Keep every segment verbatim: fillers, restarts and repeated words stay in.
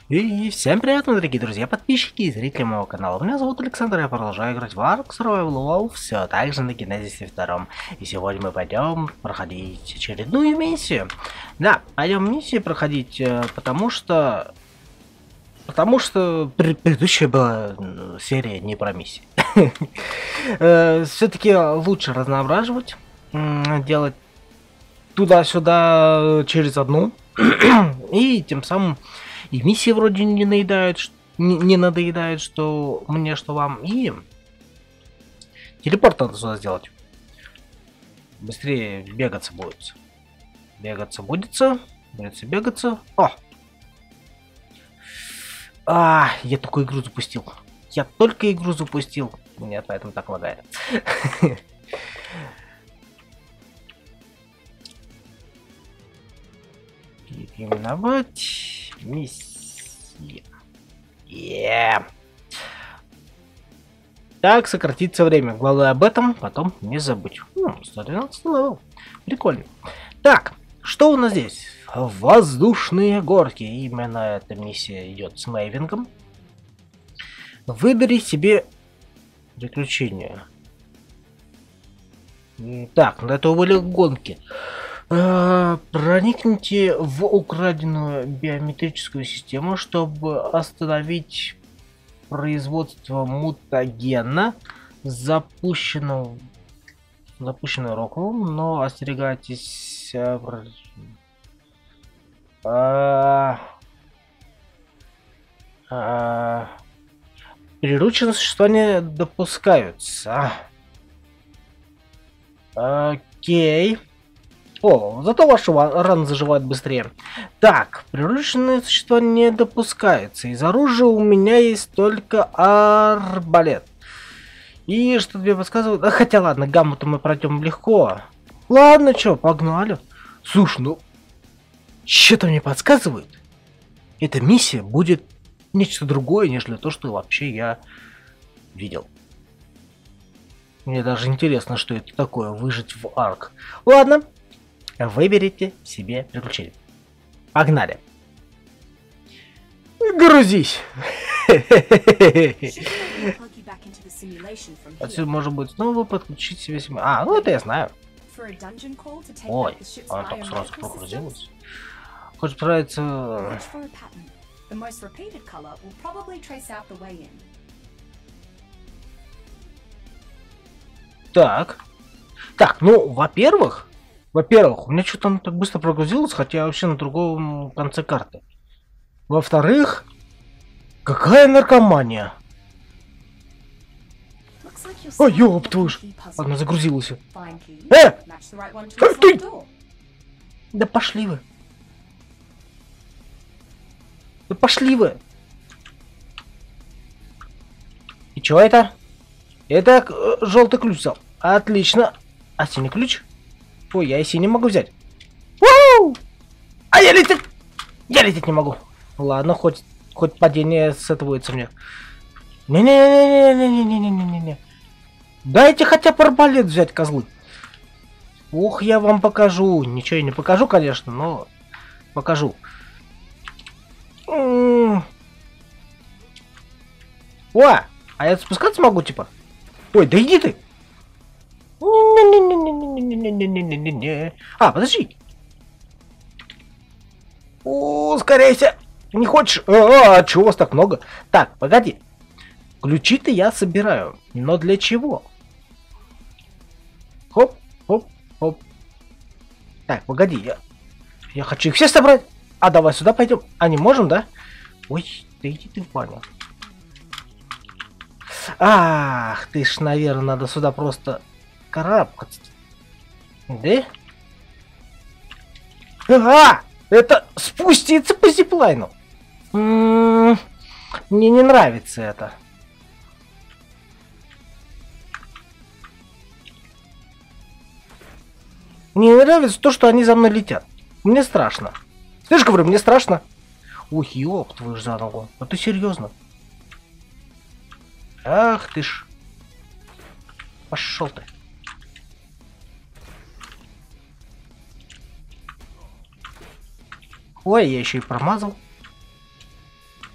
И всем привет, мои дорогие друзья, подписчики и зрители моего канала. Меня зовут Александр, я продолжаю играть в Ark Survival Evolved, все так же на Генезисе два. И сегодня мы пойдем проходить очередную миссию. Да, пойдем миссию проходить, потому что... Потому что предыдущая была серия не про миссии. Все-таки лучше разноображивать, делать туда-сюда через одну. И тем самым и миссии вроде не наедают, не, не надоедают, что мне, что вам. И телепорт надо сюда сделать. Быстрее бегаться будет. Бегаться будется. Будется бегаться. О! А, я только игру запустил. Я только игру запустил. Меня поэтому так лагает. Переименовать миссия. Yeah. Так сократится время. Главное об этом потом не забыть. Ну, сто двенадцать левел. Прикольно. Так, что у нас здесь? Воздушные горки. Именно эта миссия идет с Мейвингом. Выбери себе приключения. Так, на это были гонки. Проникните в украденную биометрическую систему, чтобы остановить производство мутагена, запущенного, запущенного Роковым, но остерегайтесь... А, а, прирученные существа не допускаются. Окей. О, зато ваши раны заживают быстрее. Так, прирученные существа не допускаются. Из оружия у меня есть только арбалет. И что тебе подсказывает? А, хотя ладно, гамму-то мы пройдем легко. Ладно, чё, погнали. Слушай, ну... Что-то мне подсказывает. Эта миссия будет нечто другое, нежели то, что вообще я видел. Мне даже интересно, что это такое, выжить в Арк. Ладно. Выберите себе приключение. Погнали. Грузись. Отсюда можно будет снова подключить себе семью. А, ну это я знаю. Ой, она так сразу прогрузилась. Хочешь справиться... Так. Так, ну, во-первых... Во-первых, у меня что-то оно так быстро прогрузилось, хотя я вообще на другом конце карты. Во-вторых, какая наркомания? Ой, ёб твою ж. Она загрузилась. Э! Ты! Да пошли вы. Да пошли вы. И чё это? Это э, желтый ключ взял. Отлично. А синий ключ? Ой, я и синий могу взять. У-у-у! А я лететь! Я лететь не могу. Ладно, хоть, хоть падение сетуется мне. Не-не-не-не-не-не-не-не-не-не. Дайте хотя бы арбалет взять, козлы. Ух, я вам покажу. Ничего я не покажу, конечно, но покажу. О, а я спускаться могу, типа? Ой, да иди ты. А, подожди. Ускоряйся. Не хочешь? А, чего у вас так много? Так, погоди. Ключи-то я собираю. Но для чего? Хоп, хоп, хоп. Так, погоди. Я, я хочу их все собрать. А давай сюда пойдем. А не можем, да? Ой, да иди ты в баню. Ах, ты ж, наверное, надо сюда просто... карабкаться. Да? Ага! Это спуститься по зиплайну. М-м-м, мне не нравится это. Мне не нравится то, что они за мной летят. Мне страшно. Слышь, говорю, мне страшно. Ой, ёб твою ж за ногу. А ты серьезно? Ах ты ж. Пошел ты. Ой, я еще и промазал.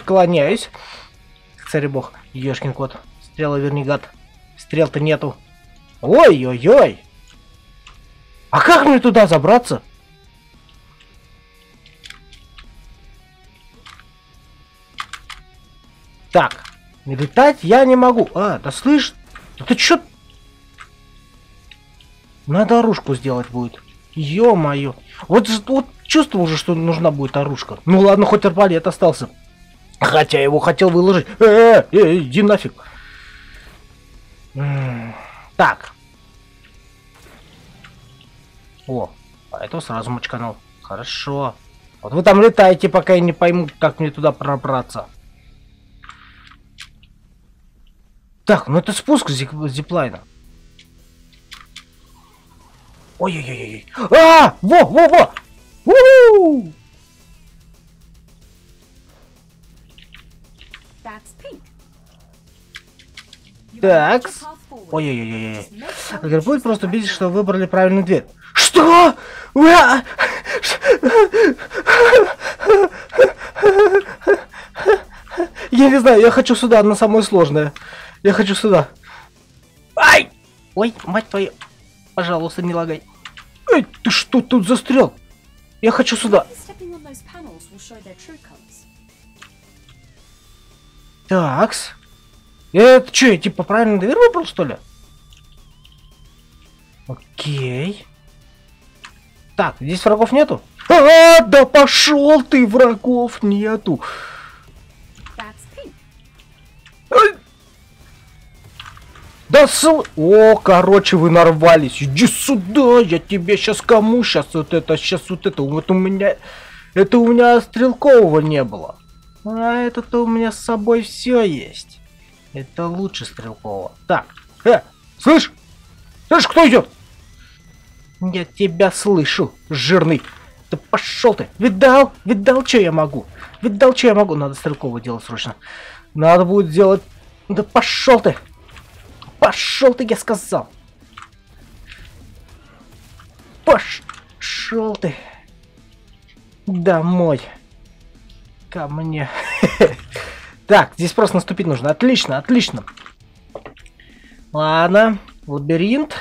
склоняюсь. Царь бог, ёшкин кот. Стрела верни, гад. Стрел-то нету. Ой-ой-ой. А как мне туда забраться? Так, летать я не могу. А, да слышь, это чё? Надо оружку сделать будет. Ё-моё. Вот, вот чувствовал уже, что нужна будет оружка. Ну ладно, хоть арбалет остался. Хотя его хотел выложить. Э, э, э, иди нафиг. Так. О, а это сразу мочканул. Хорошо. Вот вы там летаете, пока я не пойму, как мне туда пробраться. Так, ну это спуск с зиплайна. Ой-ой-ой-ой. А! Во, во, во! У-у-у! Так. Ой-ой-ой-ой. Будет просто убедиться, что выбрали правильную дверь. Что? Я не знаю, я хочу сюда, на самое сложное. Я хочу сюда. Ай! Ой, мать твою. Пожалуйста, не лагай. Эй, ты что тут застрял? Я хочу сюда. Такс. Это что, я типа правильно дверь выбрал, что ли? Окей. Так, здесь врагов нету? А, да пошел ты, врагов нету. Да сл... О, короче, вы нарвались. Иди сюда, я тебе сейчас кому? Сейчас вот это, сейчас вот это. Вот у меня... Это у меня стрелкового не было. А это-то у меня с собой все есть. Это лучше стрелкового. Так, э, слышь? Слышь, кто идет? Я тебя слышу, жирный. Да пошел ты. Видал? Видал, что я могу? Видал, что я могу? Надо стрелкового делать срочно. Надо будет делать... Да пошел ты. Пошел ты, я сказал. Пошел ты. Домой. Ко мне. Так, здесь просто наступить нужно. Отлично, отлично. Ладно. Лабиринт.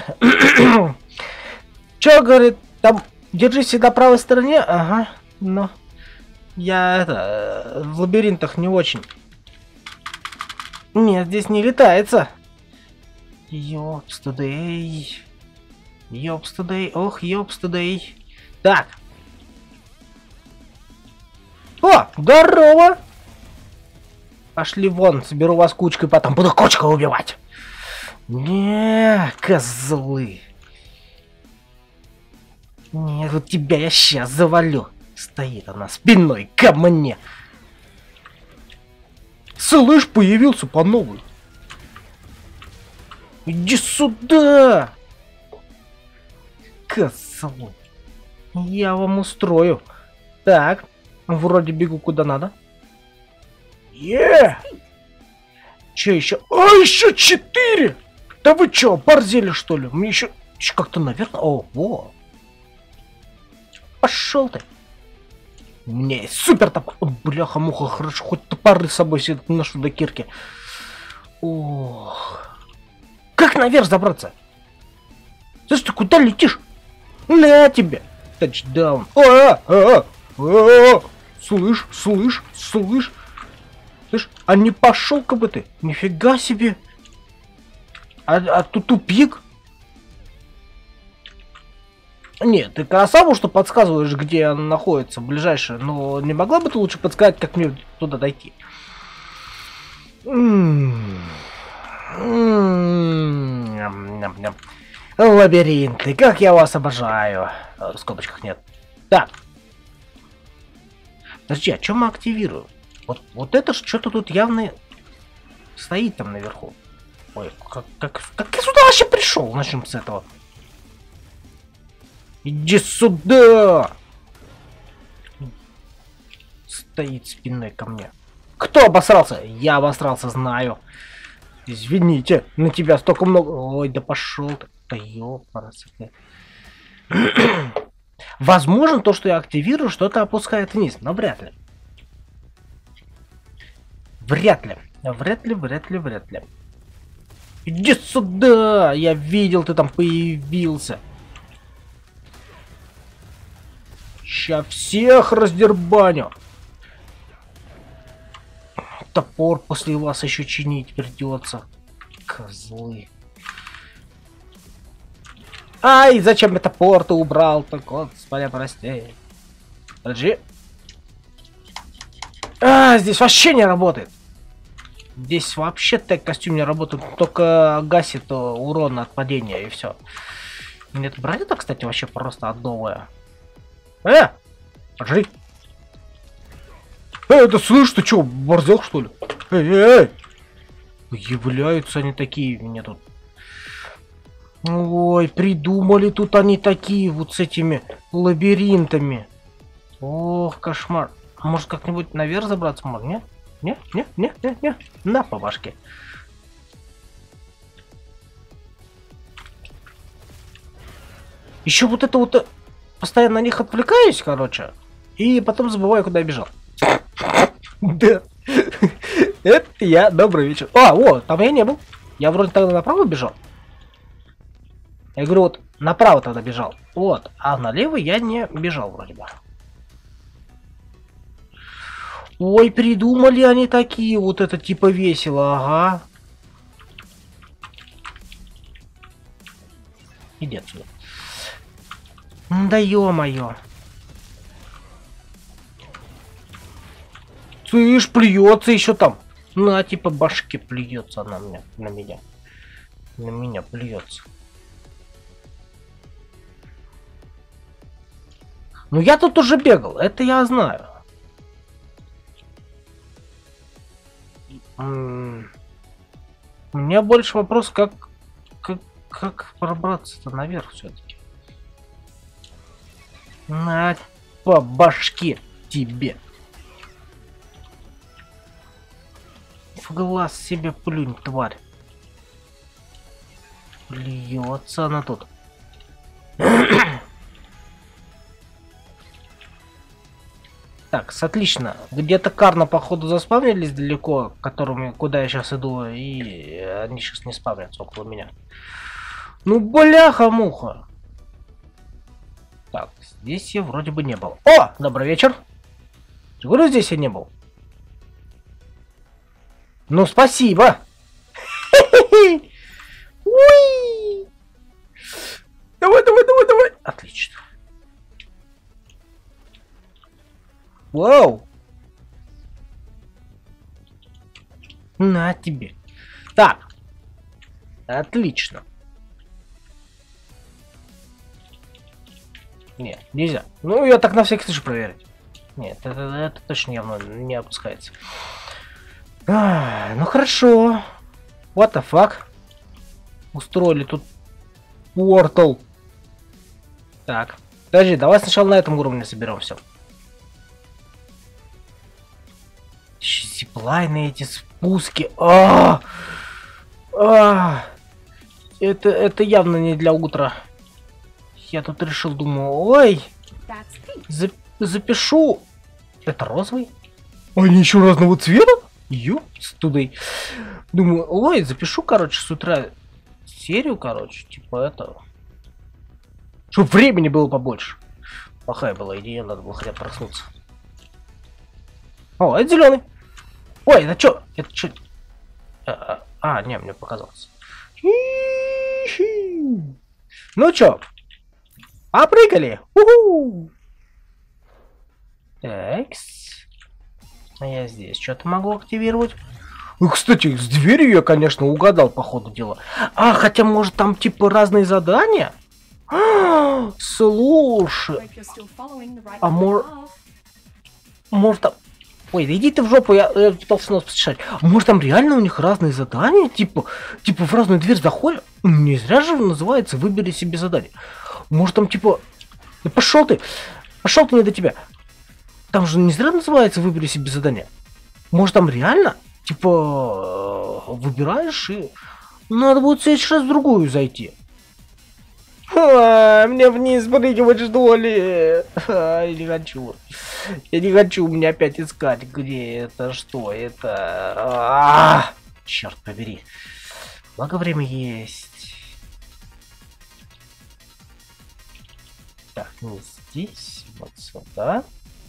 Че, говорит, там держись всегда правой стороне. Ага. Но я это в лабиринтах не очень. Нет, здесь не летается. Ёпстудей. Ёпстудей. Ох, ёпстудей. Так. О, здорово. Пошли вон, соберу вас кучкой, потом буду кучкой убивать. Не, козлы. Нет, вот тебя я сейчас завалю. Стоит она спиной ко мне. Слышь, появился по новой. Иди сюда! Козлы. Я вам устрою. Так, вроде бегу куда надо. Е! Че еще? А, еще четыре! Да вы че, борзели что ли? Мне еще, еще как-то наверх. О, во! Пошел ты! У меня есть супер топор. Бляха-муха, хорошо, хоть топоры с собой себе ношу до кирки. Ох. Как наверх забраться? Слушай, ты куда летишь? На тебе! Тачдаун. А, а, а, слышь, слышь, слышь. Слышь, а не пошел-ка бы ты? Нифига себе. А, а тут тупик. Нет, ты красаву, что подсказываешь, где она находится, ближайшая. Но не могла бы ты лучше подсказать, как мне туда дойти? Лабиринты, как я вас обожаю. В скобочках нет. Так. Подожди, а что мы активируем? Вот, вот это ж что-то тут явно стоит там наверху. Ой, как, как, как я сюда вообще пришел? Начнем с этого. Иди сюда! Стоит спиной ко мне. Кто обосрался? Я обосрался, знаю. Извините, на тебя столько много... Ой, да пошел ты. Да ёпарасы. Возможно, то, что я активирую, что-то опускает вниз, но вряд ли. Вряд ли. Вряд ли, вряд ли, вряд ли. Иди сюда! Я видел, ты там появился. Ща всех раздербаню. Топор после вас еще чинить придется. Козлы. Ай, зачем я топор ты убрал? Так, господи, прости. Подожди. А, здесь вообще не работает. Здесь вообще так костюм не работает, только гасит урон от падения и все. Нет, броня-то, кстати, вообще просто отдовая. Э! Подожди. Эй, это слышь, ты чё, борзел что ли? Эй, эй, эй! Являются они такие мне тут. Ой, придумали тут они такие вот с этими лабиринтами. Ох, кошмар. А может как-нибудь наверх забраться можно, нет? Не, не, не, не, не. На по башке. Еще вот это вот постоянно на них отвлекаюсь, короче, и потом забываю, куда я бежал. Да. Это я. Добрый вечер. А, о, там я не был. Я вроде тогда направо бежал. Я говорю, вот направо тогда бежал. Вот. А налево я не бежал вроде бы. Ой, придумали они такие, вот это типа весело, ага. Иди отсюда. Да ё-моё. Слышь, плюется еще там. На, типа башке плюется она мне, на меня. На меня плюется. Ну я тут уже бегал, это я знаю. У меня больше вопрос, как как, как пробраться-то наверх все-таки. На по башке тебе. В глаз себе плюнь, тварь. Плюется она тут. Так, отлично. Где-то Карна, походу, заспавнились далеко, которыми, куда я сейчас иду, и они сейчас не спавнятся около меня. Ну, бляха-муха. Так, здесь я вроде бы не был. О, добрый вечер. Говорю, здесь я не был. Ну, спасибо. Давай, давай, давай, давай. Отлично. Вау! На тебе. Так. Отлично. Нет, нельзя. Ну, я так на всякий случай проверить. Нет, это, это точно явно не опускается. А, ну хорошо. What the fuck? Устроили тут портал. Так. Подожди, давай сначала на этом уровне соберем все. Зиплайны, эти спуски. А, а, это, это явно не для утра. Я тут решил, думаю, ой, за, запишу. Это розовый? Они еще разного цвета? Ёпс тудой. Думаю, ой, запишу, короче, с утра серию, короче, типа это. Чтоб времени было побольше. Плохая была идея, надо было хотя бы проснуться. О, это зеленый. Ой, это что? Это что? А, а, не, мне показалось. Ну чё? Попрыгали. У-ху! Такс. А я здесь что-то могу активировать. Ну, кстати, с дверью я, конечно, угадал по ходу дела. А, хотя, может, там типа разные задания? А, слушай. А может... Может там... Ой, да иди ты в жопу, я, я пытался нас посещать. Может там реально у них разные задания? Типа, типа в разную дверь заходят? Не зря же называется «Выбери себе задание». Может там типа... Да пошел ты! Пошел ты не до тебя! Там же не зря называется «Выбери себе задание». Может там реально? Типа... Выбираешь и... Надо будет в следующий раз в другую зайти. А, мне вниз прыгивать, что ли? А, я не хочу. Я не хочу мне опять искать, где это, что это. А, черт побери. Благо время есть. Так, не здесь, вот сюда.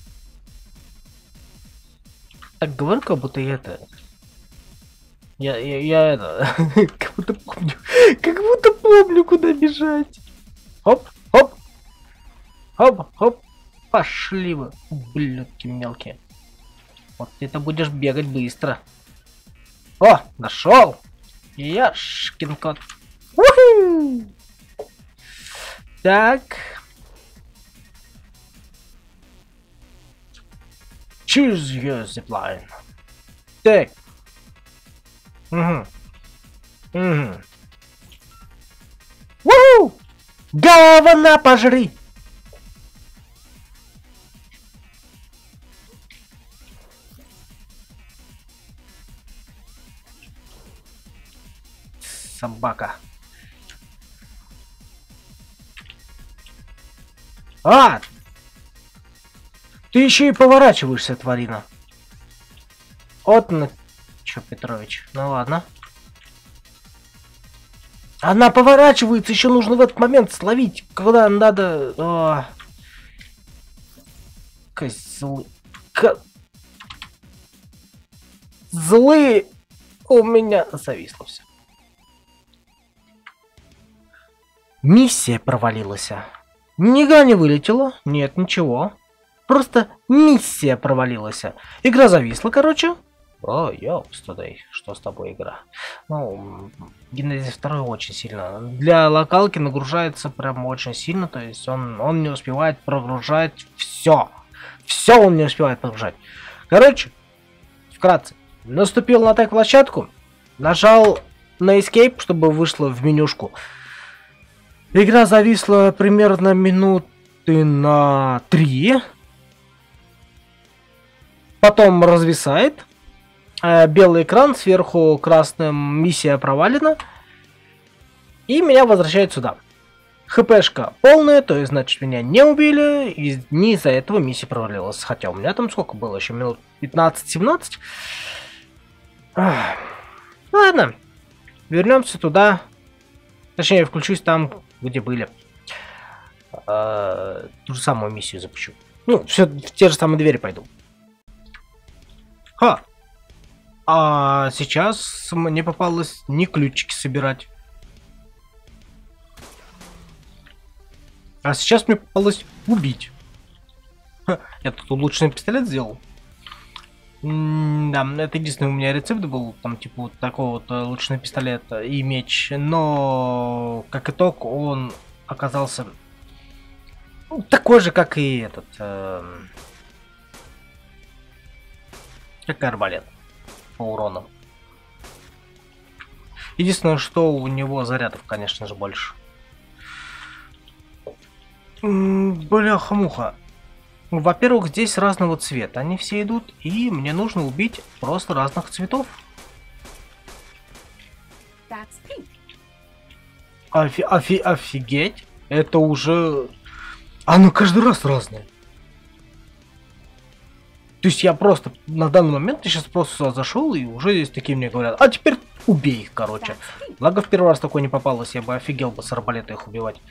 Так говорю, как будто я это... Я, я, я это... как будто помню. Как будто помню, куда бежать. Хоп, хоп. Хоп, хоп. Пошли вы, ублюдки мелкие. Вот ты-то будешь бегать быстро. О, нашел. Яшкин кот. Уху! Так. Choose your zipline. Так. Угу. Угу. Уху! Говна пожри! Собака. А! Ты еще и поворачиваешься, тварина. Вот на... Чё, Петрович? Ну ладно. Она поворачивается, еще нужно в этот момент словить, когда надо... О... Козлы... К... Злы... У меня зависло все. Миссия провалилась. Нига не вылетела. Нет, ничего. Просто миссия провалилась. Игра зависла, короче. О, ёпс, тудей. Что с тобой, игра? Ну, Генезис два очень сильно. Для локалки нагружается прям очень сильно. То есть он, он не успевает прогружать все. Все он не успевает прогружать. Короче, вкратце. Наступил на тег-площадку. Нажал на Escape, чтобы вышло в менюшку. Игра зависла примерно минуты на три. Потом развисает. Белый экран, сверху красным миссия провалена. И меня возвращают сюда. ХПшка полная, то есть, значит, меня не убили. И не из-за этого миссия провалилась. Хотя у меня там сколько было? Еще минут пятнадцать-семнадцать. Ладно. Вернемся туда. Точнее, включусь там, где были. А, ту же самую миссию запущу. Ну, все в те же самые двери пойду. Ха! А сейчас мне попалось не ключики собирать. А сейчас мне попалось убить. Ха, я тут улучшенный пистолет сделал. М да, это единственный у меня рецепт был, там типа вот такого вот улучшенного пистолета и меч, но как итог он оказался ну, такой же, как и этот, э, как и арбалет по урону. Единственное, что у него зарядов, конечно же, больше. Бляха-муха. Во-первых, здесь разного цвета они все идут, и мне нужно убить просто разных цветов. Офи офи офигеть, это уже... Оно каждый раз разное. То есть я просто на данный момент, я сейчас просто сюда зашел, и уже здесь такие мне говорят, а теперь убей их, короче. Благо в первый раз такое не попалось, я бы офигел бы с арбалета их убивать.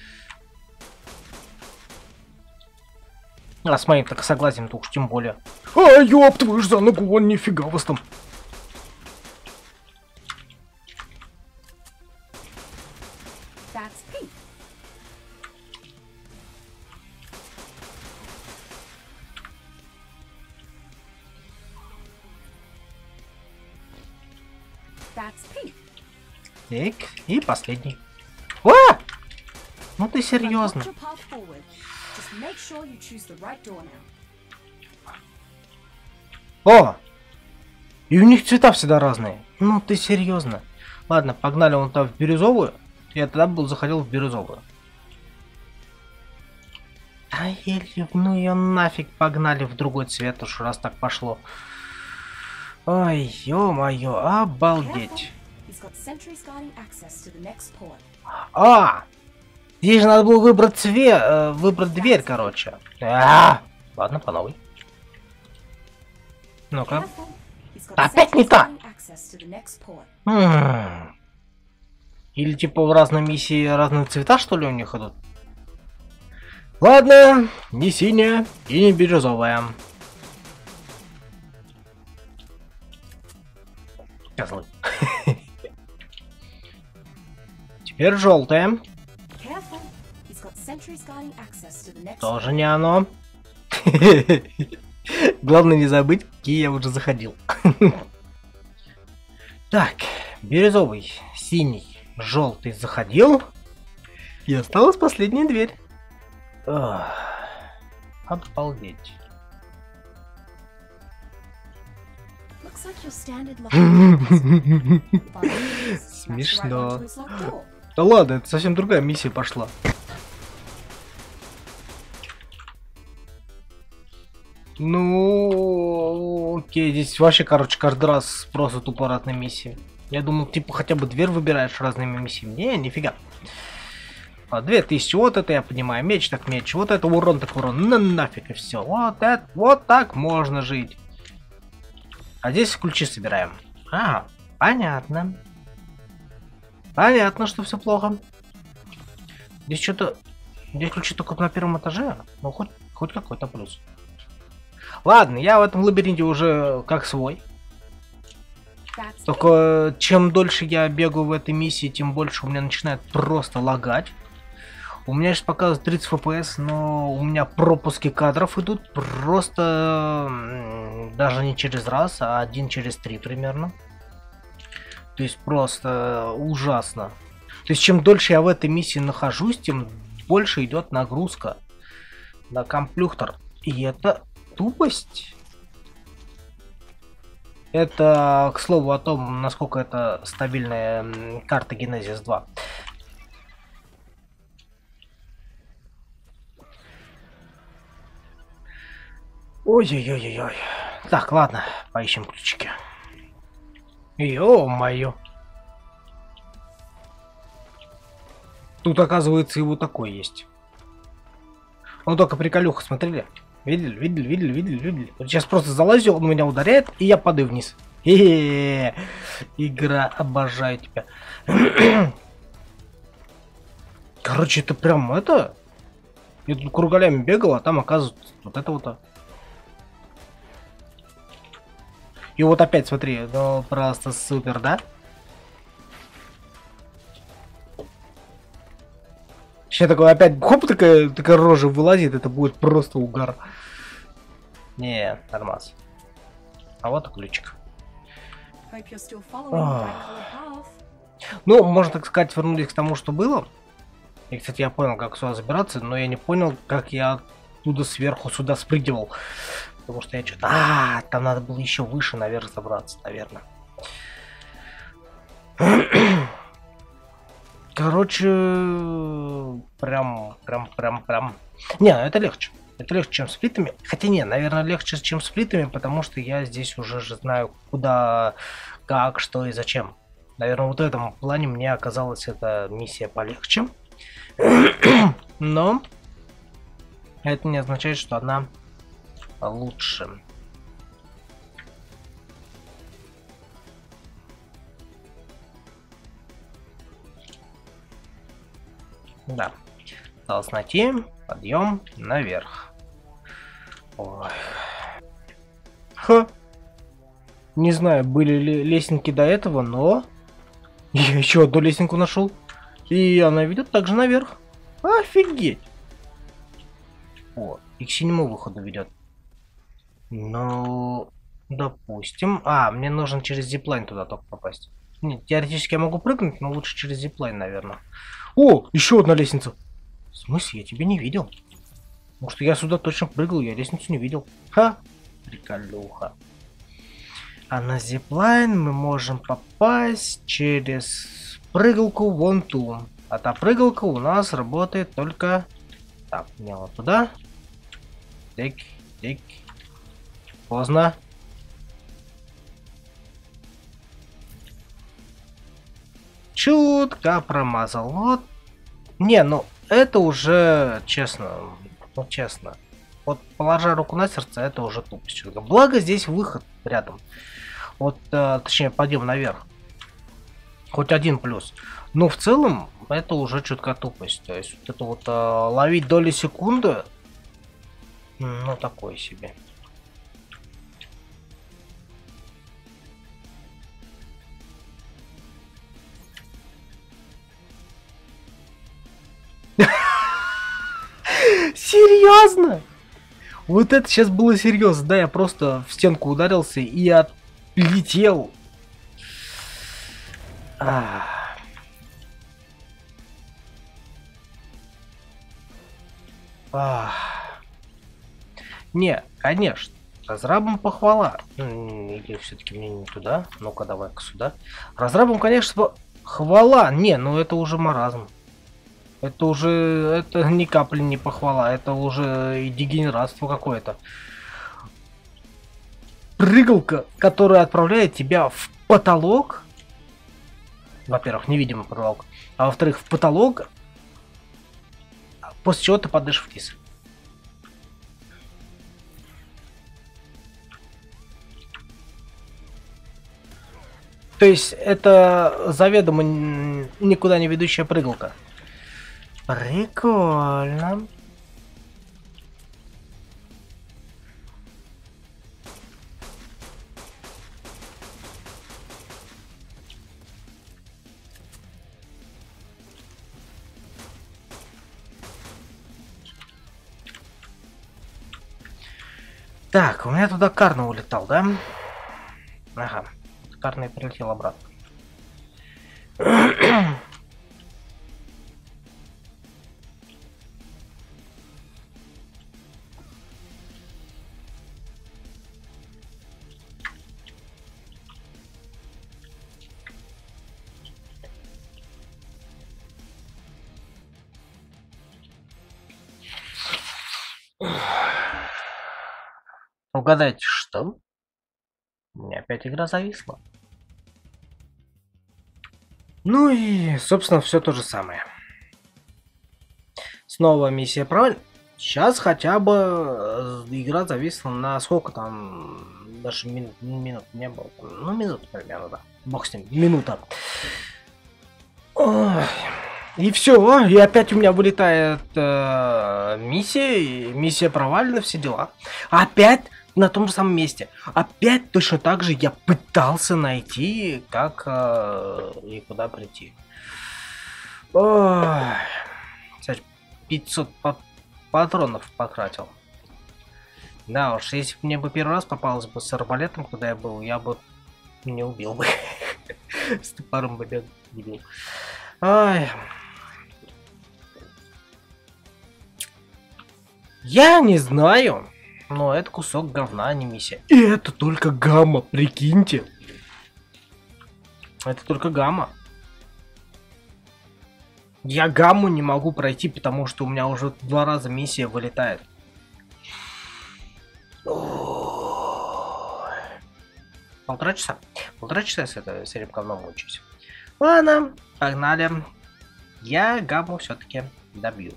А с моим так согласен, то уж тем более. А, ёб твою ж за ногу, вон нифига вас там. Так, и последний. О! Ну ты серьезно? О! И у них цвета всегда разные. Ну ты серьезно? Ладно, погнали вон там в бирюзовую. Я тогда был заходил в бирюзовую. А еле, ну ее нафиг, погнали в другой цвет, уж раз так пошло. Ой, ё-моё, обалдеть. А! Здесь же надо было выбрать цвет, э, выбрать дверь, короче. А, ладно, по новой. Ну-ка. Опять не та! М-м. Или типа в разной миссии разные цвета, что ли, у них идут? Ладно, не синяя и не бирюзовая. Козлы. Теперь желтая. Тоже не оно. Главное не забыть, какие я уже заходил. Так, бирюзовый, синий, желтый заходил. И осталась последняя дверь. Ох, обалдеть. Смешно. Да ладно, это совсем другая миссия пошла. Ну, окей, здесь вообще, короче, каждый раз просто тупо разные миссии. Я думал, типа, хотя бы дверь выбираешь разными миссиями. Не, нифига. А, две тысячи, вот это я понимаю, меч так меч, вот это урон так урон, на нафиг и все. Вот это, вот так можно жить. А здесь ключи собираем. А, понятно. Понятно, что все плохо. Здесь что-то... Здесь ключи только на первом этаже. Ну, хоть, хоть какой-то плюс. Ладно, я в этом лабиринте уже как свой. Только чем дольше я бегаю в этой миссии, тем больше у меня начинает просто лагать. У меня сейчас показывает тридцать эф пи эс, но у меня пропуски кадров идут просто даже не через раз, а один через три примерно. То есть просто ужасно. То есть чем дольше я в этой миссии нахожусь, тем больше идет нагрузка на компьютер. И это тупость. Это, к слову, о том, насколько это стабильная карта Genesis два. Ой-ой-ой-ой. Так, ладно, поищем ключики. Ё-моё. Тут, оказывается, и вот такой есть. Он только приколюха, смотрели? Видели, видели, видели, видели, видели. Вот сейчас просто залазю, он меня ударяет, и я падаю вниз. Хе-хе-хе. Игра, обожаю тебя. Короче, это прям это... Я тут кругалями бегал, а там оказывается вот это вот. И вот опять, смотри, ну просто супер, да? Сейчас такой опять хоп, такая, такая рожа вылазит, это будет просто угар. Не, нормас. А вот и ключик. Ну, можно так сказать, вернулись к тому, что было. И, кстати, я понял, как сюда забираться, но я не понял, как я оттуда сверху сюда спрыгивал. Потому что я что-то... А, там надо было еще выше наверх забраться, наверное. Короче, прям, прям, прям, прям. Не, ну это легче. Это легче, чем с сплитами. Хотя не, наверное, легче, чем с сплитами, потому что я здесь уже же знаю, куда, как, что и зачем. Наверное, вот в этом плане мне оказалась эта миссия полегче. Но это не означает, что она лучше. Да. Осталось найти. Подъем наверх. Ой. Ха. Не знаю, были ли лестники до этого, но я еще одну лестнику нашел. И она ведет также наверх. Офигеть. О, и к синему выходу ведет. Ну, допустим. А, мне нужно через зиплайн туда только попасть. Нет, теоретически я могу прыгнуть, но лучше через зиплайн, наверное. О, еще одна лестница. В смысле, я тебя не видел? Может, я сюда точно прыгал, я лестницу не видел. Ха, приколюха. А на зиплайн мы можем попасть через прыгалку вон ту. А та прыгалка у нас работает только... Так, мне вот туда. Тик, тик. Поздно. Чутка промазал. Вот. Не, ну, это уже честно, ну честно. Вот положа руку на сердце, это уже тупость. Благо здесь выход рядом. Вот, э, точнее, подъем наверх. Хоть один плюс. Но в целом это уже чутка тупость. То есть вот это вот э, ловить доли секунды, ну такое себе. Серьезно? Вот это сейчас было серьезно. Да, я просто в стенку ударился и отлетел. А. А. Не, конечно. Разрабам похвала. Или все-таки мне не туда? Ну-ка, давай-ка сюда. Разрабам, конечно, хвала. Не, ну это уже маразм. Это уже, это ни капли не похвала, это уже и дегенератство какое-то. Прыгалка, которая отправляет тебя в потолок. Во-первых, невидимый потолок. А во-вторых, в потолок. После чего ты падаешь вниз. То есть это заведомо никуда не ведущая прыгалка. Прикольно. Так, у меня туда Карна улетал, да? Ага. Карна прилетел обратно. Угадайте, что? У меня опять игра зависла. Ну и, собственно, все то же самое. Снова миссия провальна. Сейчас хотя бы игра зависла на сколько там, даже минут, минут не было. Ну, минут примерно, да. Бог с ним, минута. Ой. И все, и опять у меня вылетает э, миссия, и миссия провальна, все дела. Опять на том же самом месте. Опять точно так же я пытался найти, как э, и куда прийти. Ой. пятьсот патронов потратил. Да уж, если бы мне бы первый раз попалось бы с арбалетом, куда я был, я бы не убил бы. С топором бы не убил. Ай. Я не знаю, но это кусок говна, а не миссия. И это только гамма, прикиньте. Это только гамма. Я гамму не могу пройти, потому что у меня уже два раза миссия вылетает. Ой. Полтора часа. Полтора часа с этой с этим говном учусь. Ладно, погнали. Я гамму все-таки добью.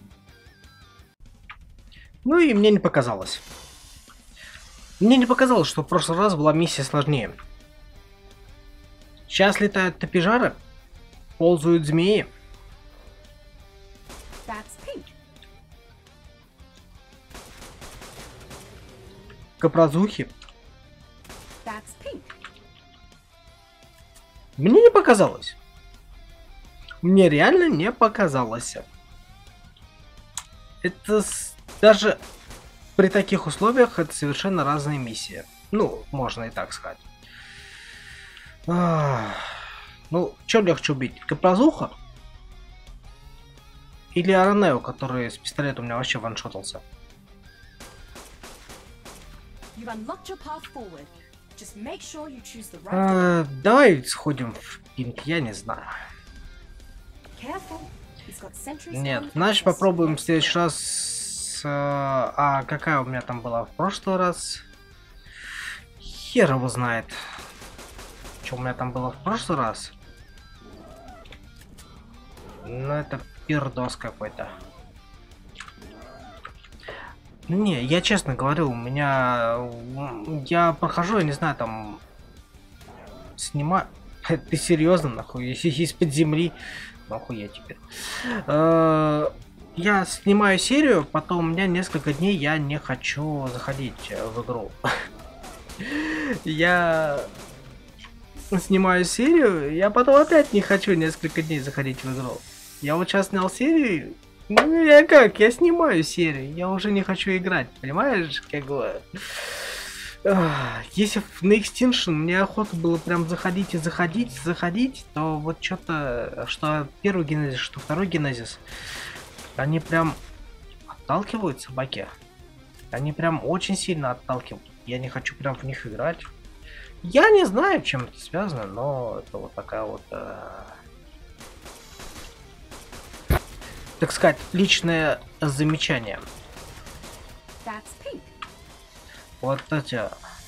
Ну и мне не показалось. Мне не показалось, что в прошлый раз была миссия сложнее. Сейчас летают топижары, ползают змеи. Капразухи. Мне не показалось. Мне реально не показалось. Это с... даже при таких условиях это совершенно разные миссии. Ну, можно и так сказать. А... Ну, что легче убить? Капразуха? Или Аранео, который с пистолетом у меня вообще ваншотался? А, давай сходим в пинг, я не знаю. Нет, значит попробуем в следующий раз. А, а какая у меня там была в прошлый раз? Хер его знает. Что у меня там было в прошлый раз? Ну это пердос какой-то. Не, я честно говорю, у меня... Я прохожу, я не знаю, там... Снимаю... Ты серьезно, нахуй? Из-под земли? Нахуй я теперь. Я снимаю серию, потом у меня несколько дней я не хочу заходить в игру. Я снимаю серию, я потом опять не хочу несколько дней заходить в игру. Я вот сейчас снял серию, ну я как, я снимаю серию, я уже не хочу играть, понимаешь, как бы... Если на Extinction мне охота было прям заходить и заходить, заходить, то вот что-то, что первый генезис, что второй генезис, они прям отталкивают собаки. Они прям очень сильно отталкивают. Я не хочу прям в них играть. Я не знаю, чем это связано, но это вот такая вот... Э... Так сказать, личное замечание. Вот эти...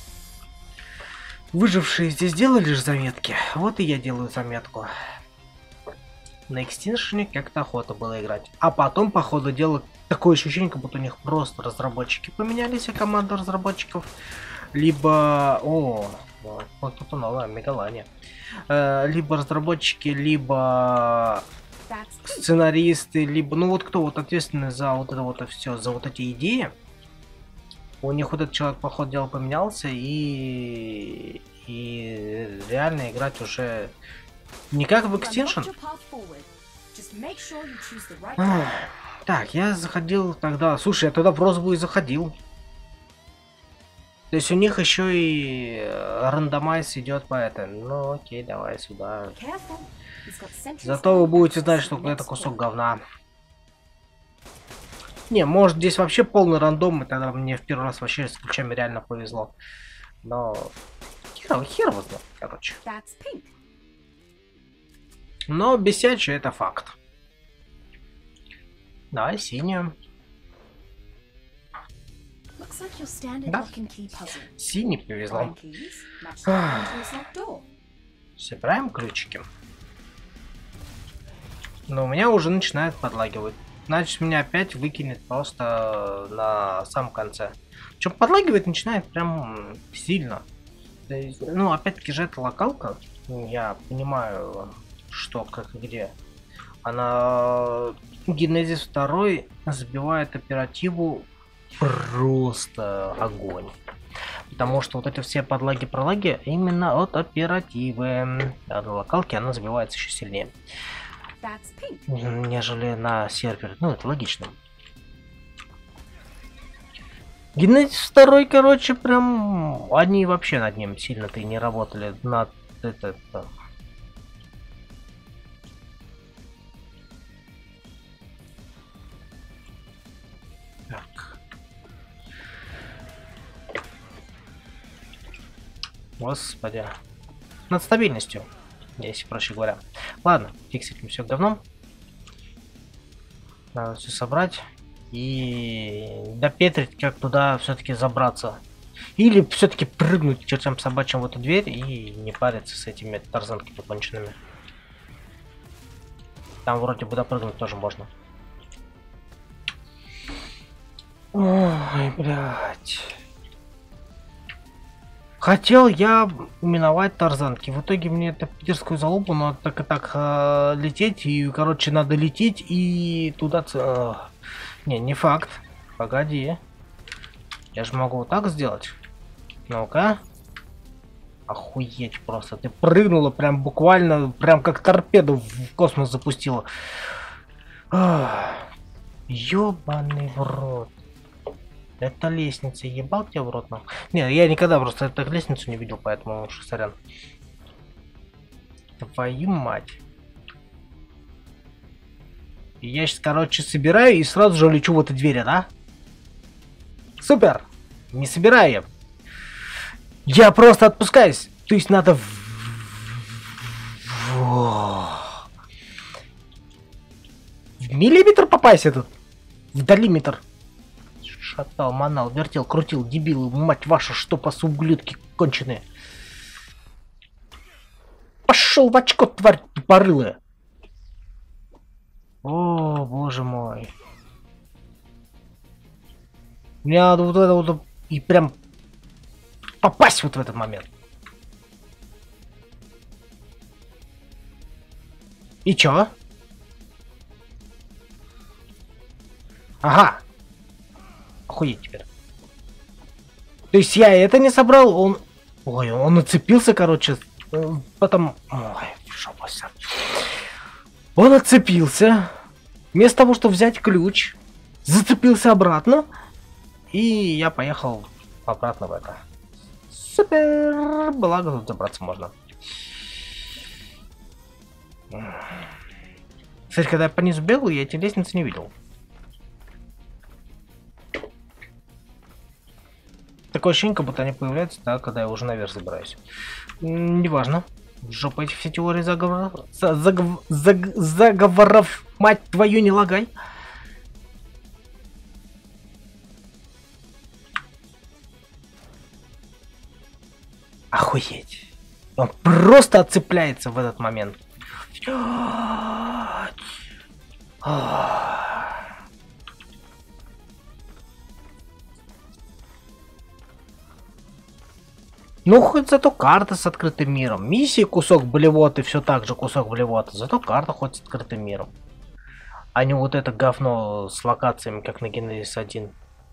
Выжившие здесь делали же заметки. Вот и я делаю заметку. На Extinction как-то охота было играть. А потом, по ходу дела, такое ощущение, как будто у них просто разработчики поменялись, а команда разработчиков. Либо... О, вот, вот тут новая Мегалания. Э, либо разработчики, либо сценаристы, либо... Ну вот кто вот ответственный за вот это вот все, за вот эти идеи. У них вот этот человек, по ходу дела, поменялся, и... И реально играть уже... Не как в Extinction. А, так, я заходил тогда... Слушай, я тогда в розовую заходил. То есть у них еще и рандомайз идет по это. Ну окей, давай сюда. Зато вы будете знать, что это кусок говна. Не, может здесь вообще полный рандом, и тогда мне в первый раз вообще с ключами реально повезло. Но... Хер, хер его знает, короче. Но бесячий это факт. Давай синюю. Да. Синий повезло. Собираем ключики. Но у меня уже начинает подлагивать. Значит, меня опять выкинет просто на самом конце. Причем подлагивает начинает прям сильно. Есть, ну, опять-таки же это локалка. Я понимаю, что, как и где. Она... Генезис второй забивает оперативу просто огонь. Потому что вот эти все подлаги-пролаги именно от оперативы. А на локалке она забивается еще сильнее. Нежели на сервере. Ну, это логично. Генезис второй, короче, прям... Они вообще над ним сильно-то и не работали. Над... Это... Так. Господи. Над стабильностью, если проще говоря. Ладно, фиг с этим все говном. Надо все собрать. И допетрить, как туда все-таки забраться. Или все-таки прыгнуть чертям собачьим в эту дверь и не париться с этими тарзанками конченными. Там вроде бы допрыгнуть тоже можно. Ой, блядь. Хотел я миновать тарзанки. В итоге мне это питерскую залупу, но так и так э, лететь. И, короче, надо лететь и туда... Э, не, не факт. Погоди. Я же могу вот так сделать. Ну-ка. Охуеть просто. Ты прыгнула прям буквально, прям как торпеду в космос запустила. Ёбаный в рот. Это лестница. Ебал тебя в рот, ну. Не, я никогда просто эту лестницу не видел, поэтому уж сорян. Твою мать. Я сейчас, короче, собираю и сразу же лечу в эту дверь, да? Супер! Не собираю. Я просто отпускаюсь. То есть надо... В миллиметр попасть этот. В долиметр. Шатал, манал, вертел, крутил, дебилы, мать ваша, что по ублюдки конченые. Пошел в очко, тварь тупорылая. О, боже мой. Мне надо вот это вот и прям попасть вот в этот момент. И чё? Ага. Охуеть теперь. То есть я это не собрал, он... Ой, он нацепился, короче, потом... Ой, жопа вся. Он отцепился. Вместо того, чтобы взять ключ, зацепился обратно. И я поехал обратно в это. Супер! Благо тут забраться можно. Кстати, когда я по низу бегал, я эти лестницы не видел. Такое ощущение, как будто они появляются, да, когда я уже наверх забираюсь. Неважно. Жопа эти все теории заговоров. Загов... Заг... Заговоров. Мать твою, не лагай. Охуеть. Он просто отцепляется в этот момент. Ну, хоть зато карта с открытым миром. Миссии кусок блевоты, все так же кусок блевоты. Зато карта хоть с открытым миром. А не вот это говно с локациями, как на Genesis один.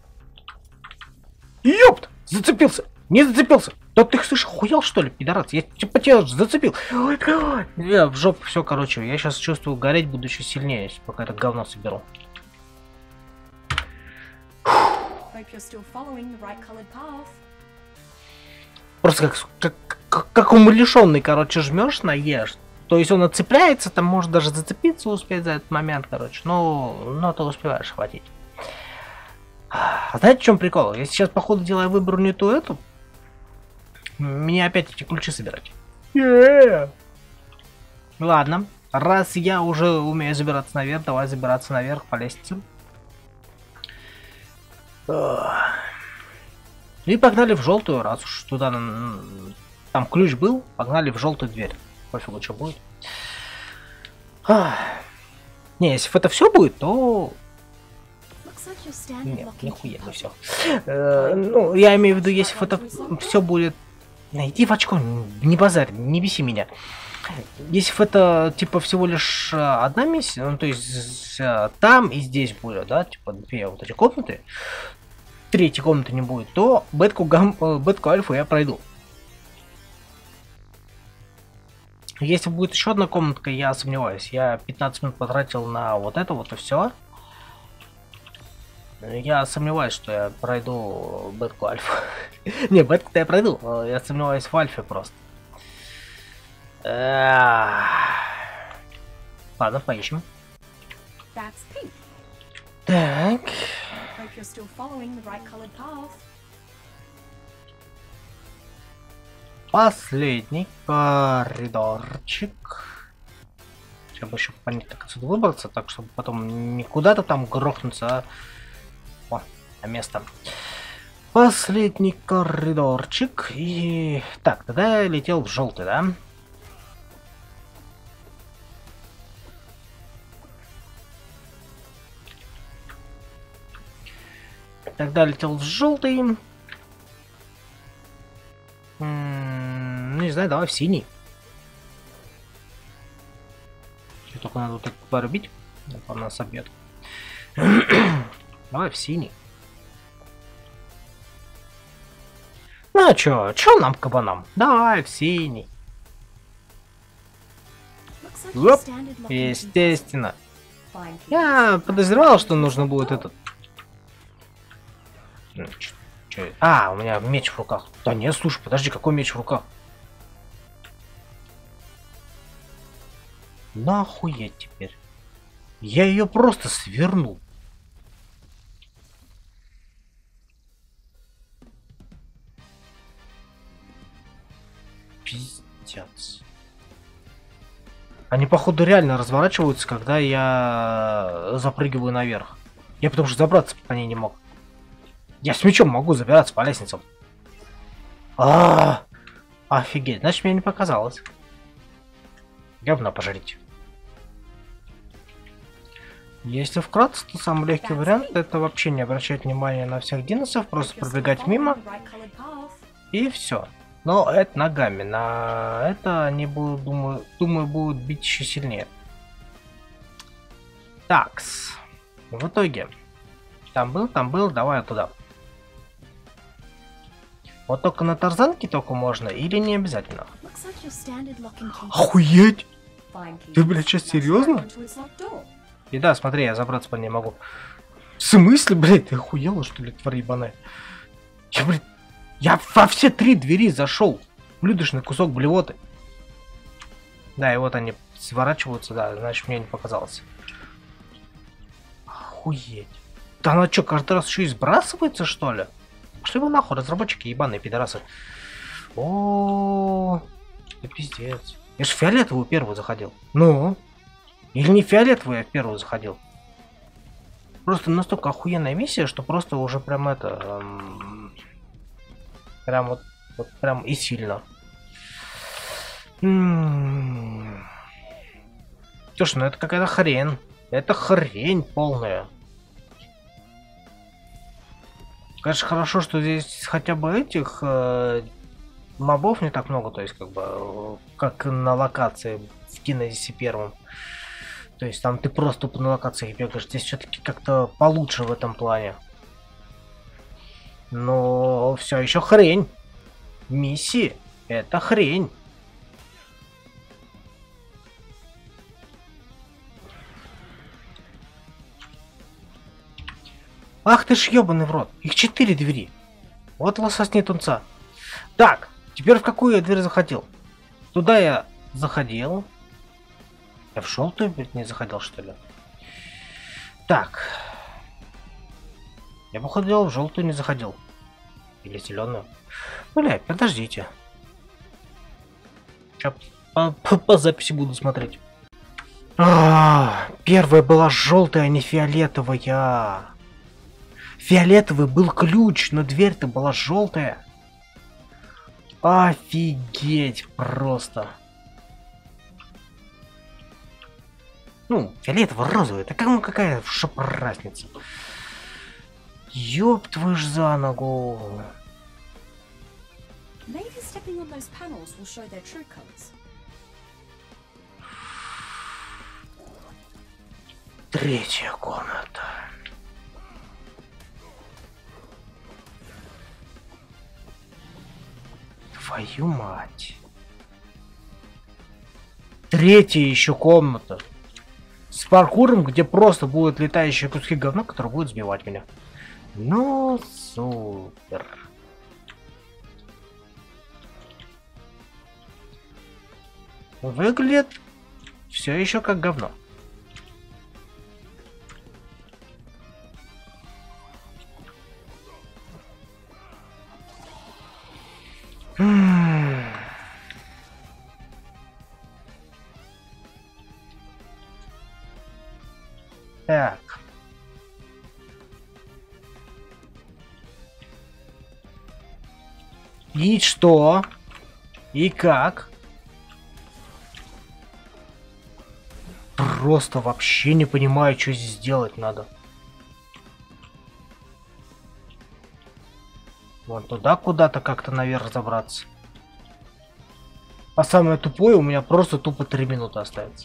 Ёпт! Зацепился! Не зацепился! Да ты слышишь, охуел что ли, пидорас? Я типа тебя зацепил. Я в жопу все, короче. Я сейчас чувствую, гореть буду еще сильнее, пока это говно соберу. Просто как, как, как, как умалишенный, короче, жмешь на ешь. То есть он отцепляется, там может даже зацепиться успеть за этот момент, короче. Но, но ты успеваешь хватить. А знаете, в чем прикол? Я сейчас, походу, делаю выбор не ту эту. Мне опять эти ключи собирать. Yeah. Ладно. Раз я уже умею забираться наверх, давай забираться наверх по лестнице. И погнали в желтую, раз уж туда там ключ был, погнали в желтую дверь. Пофигу, что будет. А. Не, если это все будет, то... Нет, нихуя не все. Э, ну, я имею в виду, если это все будет... Иди в очко, не базарь, не беси меня. Если это, типа, всего лишь одна миссия, ну, то есть, там и здесь будет, да, типа, две вот эти комнаты, третьей комнаты не будет, то бетку, гам... бетку альфу я пройду. Если будет еще одна комнатка, я сомневаюсь. Я пятнадцать минут потратил на вот это вот и все. Я сомневаюсь, что я пройду бетку альфу. Не, бетку-то я пройду. Я сомневаюсь в альфе просто. Ладно, поищем. Так. Последний коридорчик. Сейчас бы еще понять, как отсюда выбраться, так чтобы потом не куда-то там грохнуться, а о, на место. Последний коридорчик. И так, тогда я летел в желтый, да? Тогда летел в желтый. Ну, не знаю, давай в синий. Только надо вот так порубить. Он нас обьет. Давай в синий. Ну а чё? Чё нам, кабанам? Давай в синий. Оп, естественно. Я подозревал, что нужно будет этот... Чё? А, у меня меч в руках. Да нет, слушай, подожди, какой меч в руках? Нахуя теперь? Я ее просто свернул. Пиздец. Они, походу, реально разворачиваются, когда я запрыгиваю наверх. Я потому что забраться по ней не мог. Я с мечом могу забираться по лестницам. А, -а, а, офигеть, значит, мне не показалось. Говна пожарить. Если вкратце, то самый легкий вариант это вообще не обращать внимания на всех диносов, просто пробегать мимо и все. Но это ногами, на это они будут, думаю, думаю, будут бить еще сильнее. Такс. В итоге. Там был, там был, давай туда. Вот только на тарзанке только можно или не обязательно? Охуеть! Ты, блядь, сейчас серьезно? И да, смотри, я забраться по ней могу. В смысле, блядь, ты охуела, что ли, тварь ебаная? Я, блядь, я во все три двери зашел. Блюдочный кусок блевоты. Да, и вот они сворачиваются, да, значит, мне не показалось. Охуеть. Да она что, каждый раз еще и сбрасывается, что ли? Пошли вы нахуй, разработчики ебаные пидорасы. О, да пиздец. Я ж в фиолетовую первую заходил. Ну? Или не фиолетовую я в первую заходил? Просто настолько охуенная миссия, что просто уже прям это... Эм, прям вот, вот прям и сильно. М-м-м. Слушай, ну это какая-то хрень. Это хрень полная. Конечно, хорошо, что здесь хотя бы этих э, мобов не так много, то есть как бы э, как на локации в Кинезисе первом. То есть там ты просто тупо на локациях бегаешь. Здесь все-таки как-то получше в этом плане. Но все еще хрень. Миссии это хрень. Ах ты ж ёбаный в рот. Их четыре двери. Вот лососни тунца. Так, теперь в какую я дверь заходил? Туда я заходил. Я в желтую, блядь, не заходил, что ли? Так. Я, походу, в желтую не заходил. Или зеленую. Блядь, подождите. Сейчас по, по, по записи буду смотреть. А, первая была желтая, а не фиолетовая. Фиолетовый был ключ, но дверь-то была желтая. Офигеть просто. Ну, фиолетово-розовый, это кому какая шоп разница? Ёб твою ж за ногу. Третья комната. Твою мать. Третья еще комната. С паркуром, где просто будут летающие куски говна, которые будут сбивать меня. Ну, супер. Выглядит все еще как говно. Так. И что? И как? Просто вообще не понимаю, что здесь делать надо. Вон туда куда-то как-то наверх забраться. А самое тупое, у меня просто тупо три минуты остается.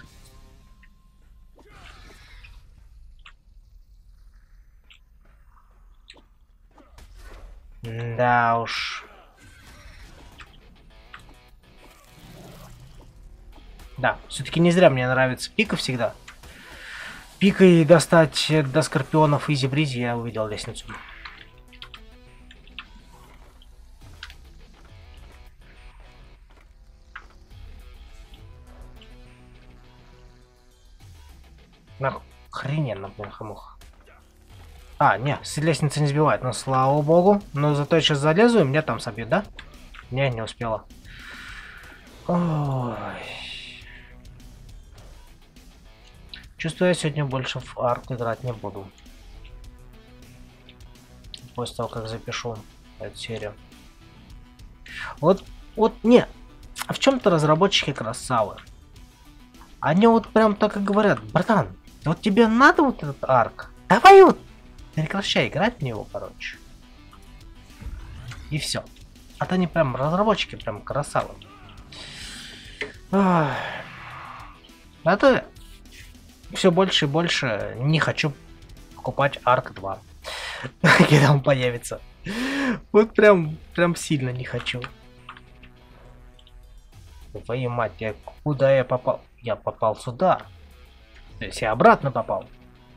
Да уж. Да, все-таки не зря мне нравится пика всегда. Пикой достать до скорпионов изи-бризи я увидел лестницу. Охрененно, блин, хамуха. А, не, с лестницы не сбивает, но слава богу. Но зато я сейчас залезу, и меня там собьют, да? Не, не успела. Ой. Чувствую, я сегодня больше в арк играть не буду. После того, как запишу эту серию. Вот, вот, не. В чем-то разработчики красавы. Они вот прям так и говорят: братан, Вот тебе надо вот этот арк? Давай вот прекращай играть в него, короче. И все. А то они прям разработчики, прям красавы. Ах. А то все больше и больше не хочу покупать арк два. Когда он появится. Вот прям, прям сильно не хочу. Твою мать, я куда я попал? Я попал сюда. То есть я обратно попал.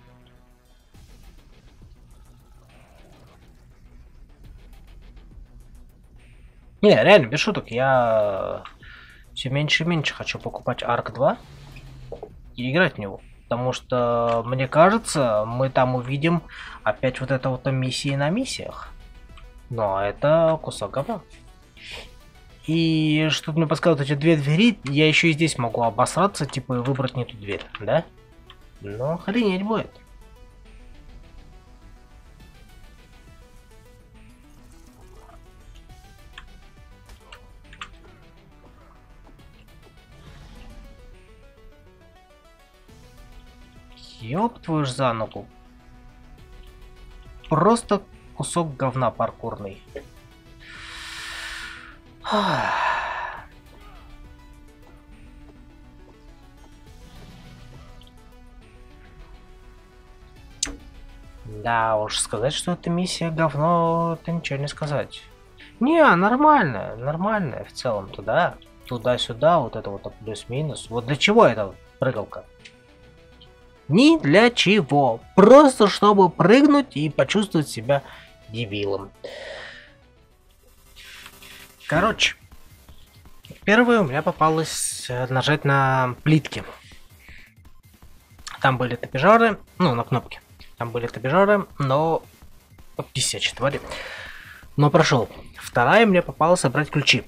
Не, реально, без шуток, я все меньше и меньше хочу покупать арк два и играть в него. Потому что, мне кажется, мы там увидим опять вот это вот миссии на миссиях. Но это кусок говна. И что-то мне подсказывает, эти две двери, я еще и здесь могу обосраться, типа, и выбрать не ту дверь, да? Но охренеть будет. Ёб твою ж за ногу. Просто кусок говна паркурный. Да уж, сказать, что это миссия говно, это ничего не сказать. Не, нормально, нормально в целом туда, туда-сюда, вот это вот плюс-минус. Вот для чего эта прыгалка? Ни для чего. Просто чтобы прыгнуть и почувствовать себя дебилом. Короче, первое у меня попалось нажать на плитки. Там были топижары, ну, на кнопке. Там были топижары, но пятьдесят твари. Но прошел. Вторая мне попалась собрать ключи.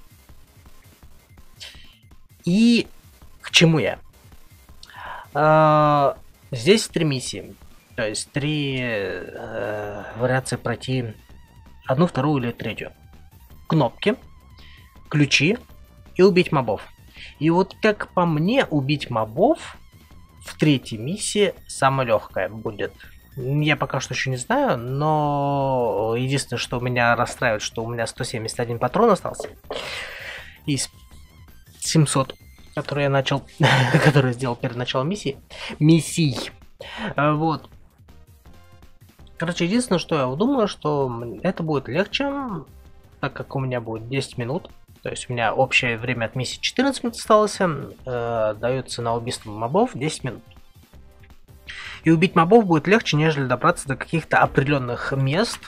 И к чему я? А, здесь три миссии. То есть три э, вариации пройти одну, вторую или третью. Кнопки, ключи и убить мобов. И вот как по мне, убить мобов в третьей миссии самая легкая будет. Я пока что еще не знаю, но единственное, что меня расстраивает, что у меня сто семьдесят один патрон остался из семисот, которые я начал, которые сделал перед началом миссии. Миссий. Вот. Короче, единственное, что я думаю, что это будет легче, так как у меня будет десять минут. То есть у меня общее время от миссии четырнадцать минут осталось, э, дается на убийство мобов десять минут. И убить мобов будет легче, нежели добраться до каких-то определенных мест,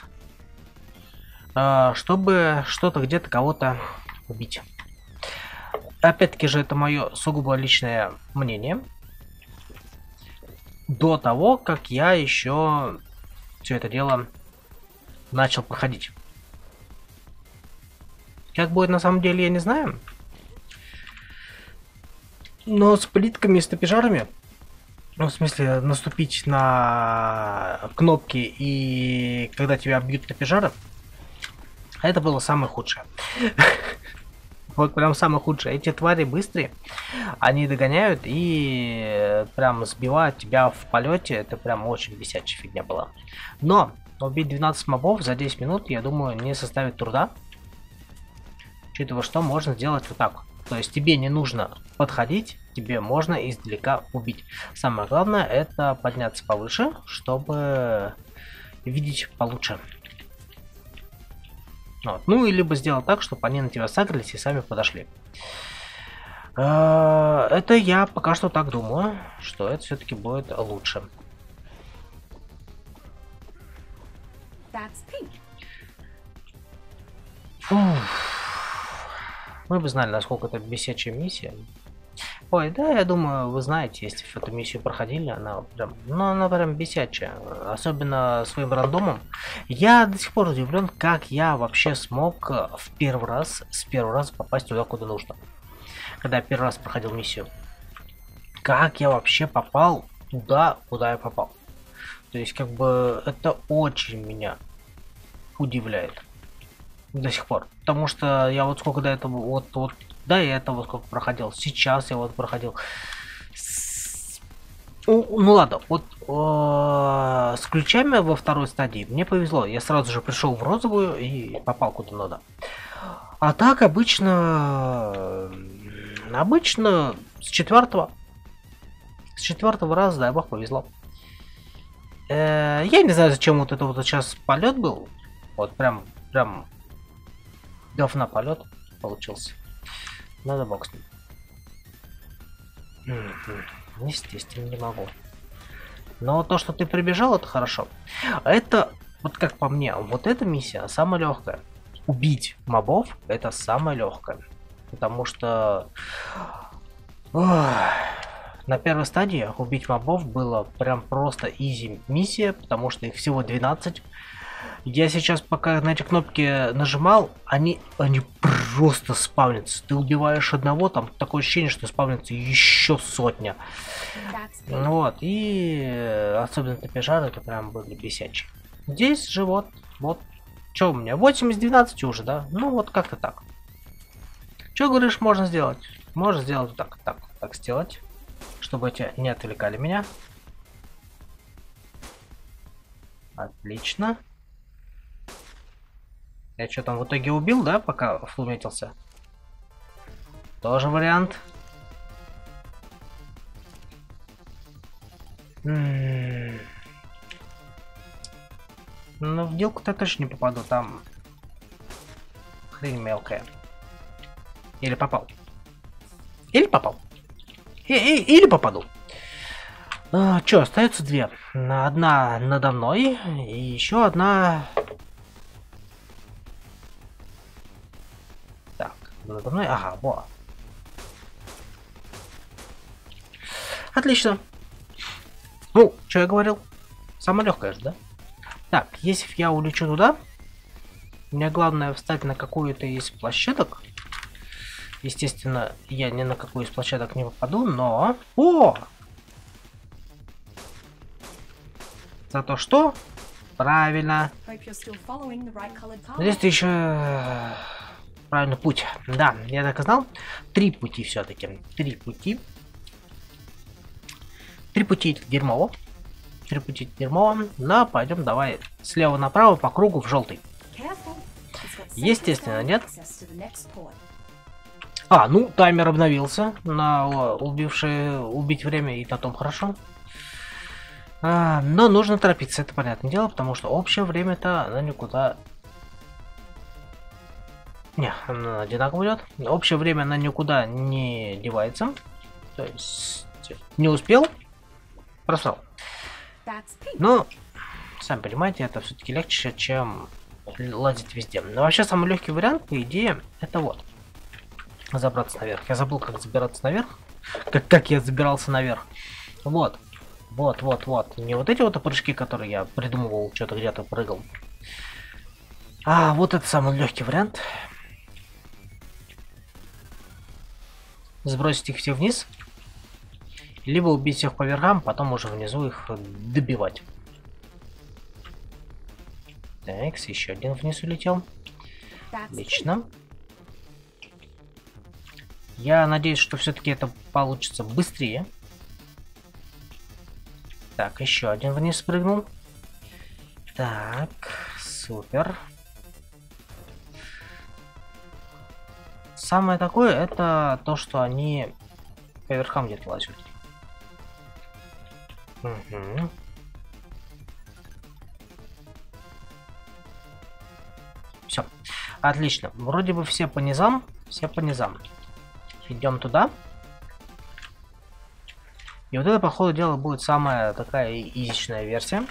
э, чтобы что-то где-то кого-то убить. Опять-таки же это мое сугубо личное мнение. До того, как я еще все это дело начал проходить. Как будет на самом деле, я не знаю. Но с плитками и с топижарами, ну, в смысле, наступить на кнопки и когда тебя бьют топижары, это было самое худшее. Вот прям самое худшее. Эти твари быстрые, они догоняют и прям сбивают тебя в полете. Это прям очень бесячая фигня была. Но убить двенадцать мобов за десять минут, я думаю, не составит труда. Учитывая, что можно сделать вот так. То есть тебе не нужно подходить, тебе можно издалека убить. Самое главное это подняться повыше, чтобы видеть получше. Вот. Ну и либо сделать так, чтобы они на тебя сагрились и сами подошли. Это я пока что так думаю, что это все-таки будет лучше. Фух. Вы бы знали, насколько это бесячая миссия. Ой, да, я думаю, вы знаете, если эту миссию проходили, она прям, ну, она прям бесячая. Особенно своим рандомом. Я до сих пор удивлен, как я вообще смог в первый раз, с первого раза попасть туда, куда нужно. Когда я первый раз проходил миссию. Как я вообще попал туда, куда я попал. То есть, как бы, это очень меня удивляет. До сих пор. Потому что я вот сколько до этого, вот, вот, до этого сколько проходил. Сейчас я вот проходил. Ну, ну ладно, вот э, с ключами во второй стадии мне повезло. Я сразу же пришел в розовую и попал куда надо. А так обычно... Обычно с четвертого. С четвертого раза, дай бог, повезло. Э, я не знаю, зачем вот это вот сейчас полет был. Вот прям, прям говна полет получился. Надо бог с ним. М-м, естественно, не могу. Но то, что ты прибежал, это хорошо. Это, вот как по мне, вот эта миссия самая легкая. Убить мобов это самое легкое. Потому что ох, на первой стадии убить мобов было прям просто изи миссия, потому что их всего двенадцать. Я сейчас пока на эти кнопки нажимал, они, они просто спавнятся. Ты убиваешь одного, там такое ощущение, что спавнится еще сотня. Вот, и особенно топежары, это прям были бесячие. Здесь же вот, вот, что у меня, восемь из двенадцати уже, да? Ну вот как-то так. Что говоришь, можно сделать? Можно сделать так, так, так сделать, чтобы эти не отвлекали меня. Отлично. Я что там в итоге убил, да, пока флуметился? Тоже вариант. М-м-м. Ну, в делку-то точно не попаду, там хрень мелкая. Или попал. Или попал. И -и Или попаду. А, чё, остается две. Одна надо мной, и еще одна... Так, надо мной, ага, во. Отлично. Ну, что я говорил? Самое легкое же, да? Так, если я улечу туда, мне главное встать на какую-то из площадок. Естественно, я ни на какую из площадок не попаду, но... О! За то, что? Правильно. Здесь еще правильный путь. Да, я так и знал. Три пути все-таки. Три пути. Три пути дерьмово. Три пути дерьмово. Но пойдем давай слева направо по кругу в желтый. Естественно, нет. А, ну, таймер обновился на убившее убить время, и на том хорошо. А, но нужно торопиться, это понятное дело, потому что общее время-то оно никуда... Не, оно одинаково идет. Общее время оно никуда не девается. То есть не успел, просрал. Но, сами понимаете, это все-таки легче, чем лазить везде. Но вообще самый легкий вариант, по идее, это вот. Забраться наверх. Я забыл, как забираться наверх. Как, как я забирался наверх. Вот. Вот, вот, вот. Не вот эти вот прыжки, которые я придумывал, что-то где-то прыгал. А, вот это самый легкий вариант. Сбросить их все вниз. Либо убить их по верхам, потом уже внизу их добивать. Так, еще один вниз улетел. Отлично. Я надеюсь, что все-таки это получится быстрее. Так, еще один вниз спрыгнул. Так, супер. Самое такое, это то, что они по верхам где-то лазят. Угу. Все. Отлично. Вроде бы все по низам. Все по низам. Идем туда. И вот это, по ходу дела, будет самая такая изичная версия.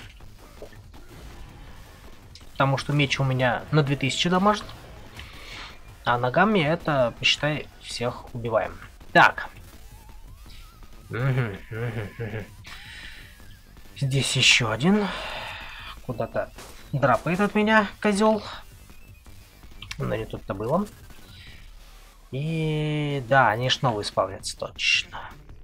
Потому что меч у меня на две тысячи дамажит. А ногами это, посчитай, всех убиваем. Так. Угу, угу, угу. Здесь еще один. Куда-то драпает от меня козел. Но не тут-то было. И да, они ж новые спавнятся, точно.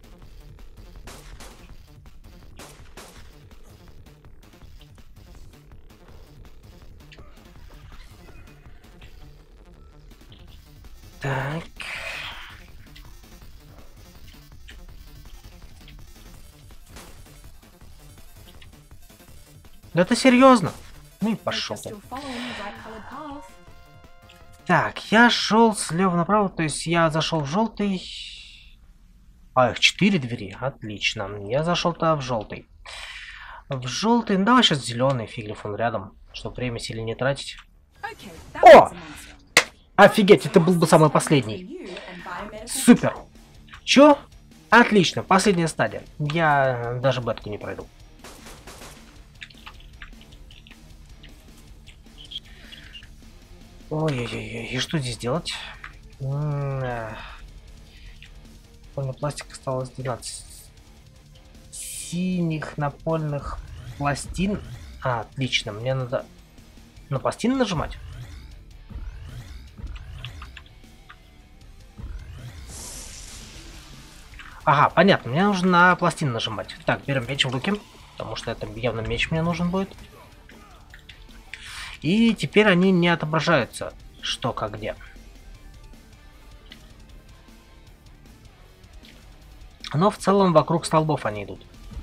Так. Да ты серьезно? Ну и пошел ты. Так, я шел слева направо, то есть я зашел в желтый. А, их четыре двери. Отлично. Я зашел-то в желтый. В желтый. Ну, давай сейчас зеленый, фиглив он рядом, чтобы время сильно не тратить. О! Офигеть, это был бы самый последний. Супер. Чё? Отлично, последняя стадия. Я даже бетку не пройду. Ой-ой-ой, и что здесь делать? Напольный пластик осталось двенадцать. Синих напольных пластин. А, отлично, мне надо на пластины нажимать. Ага, понятно, мне нужно на пластины нажимать. Так, берем меч в руки, потому что это явно меч мне нужен будет. И теперь они не отображаются, что как где. Но в целом вокруг столбов они идут.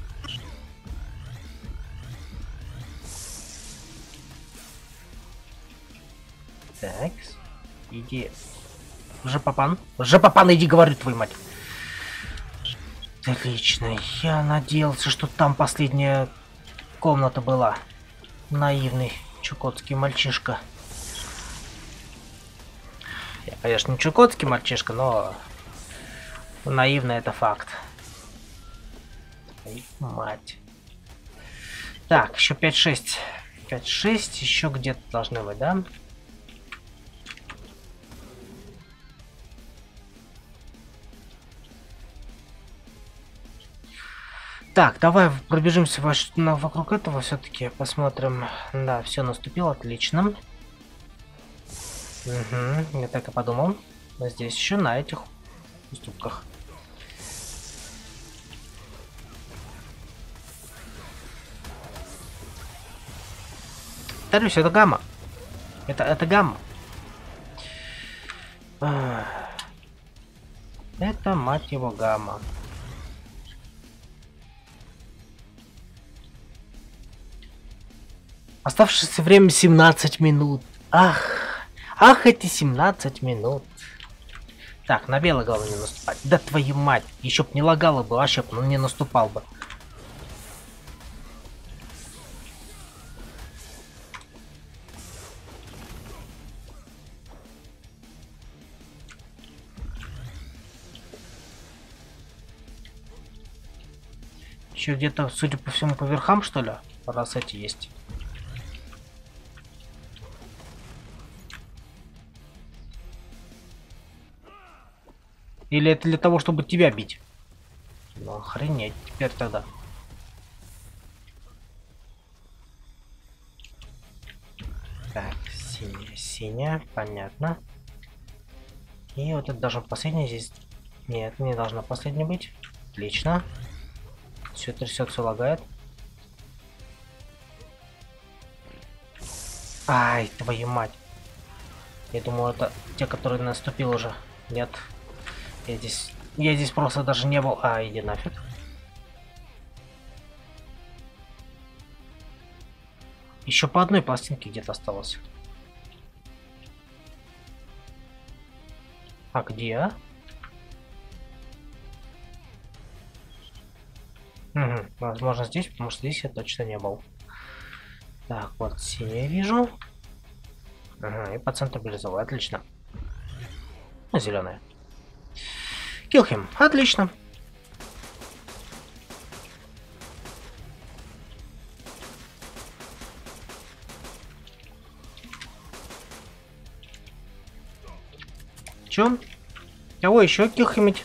Так, иди. Жопопан. Жопопан, иди, говорю, твою мать. Отлично, я надеялся, что там последняя комната была. Наивный чукотский мальчишка. Я, конечно, не чукотский мальчишка, но наивный это факт. Ой, мать. Так, еще пять шесть. пять шесть еще где-то должны быть, да? Так, давай пробежимся вокруг этого все-таки, посмотрим. Да, все наступило, отлично. Угу, я так и подумал. Но здесь еще на этих уступках. Повторюсь, это гамма. Это, это гамма. Это, мать его, гамма. Оставшееся время семнадцать минут. Ах, ах, эти семнадцать минут. Так, на белый главное не наступать. Да твою мать, еще б не лагало бы, вообще б он не наступал бы. Еще где-то, судя по всему, по верхам, что ли, раз эти есть. Или это для того, чтобы тебя бить? Ну, охренеть теперь тогда. Так, синяя, синяя, понятно. И вот это должен последний здесь. Нет, не должно последний быть. Отлично. Все трясет, все лагает. Ай, твою мать. Я думал, это те, которые наступил уже. Нет. Я здесь... Я здесь просто даже не был... А, иди нафиг. Еще по одной пластинке где-то осталось. А где, а? Угу, возможно здесь, потому что здесь я точно не был. Так, вот синий вижу. Ага, и по центру бирюзовый, отлично. Ну, зеленая. Kill him, отлично. Чё? Кого еще киллхимить?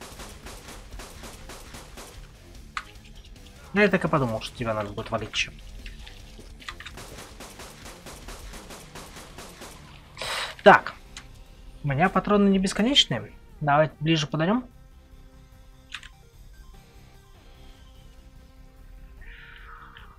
Я так и подумал, что тебя надо будет валить еще. Так. У меня патроны не бесконечные. Давай ближе подойдем.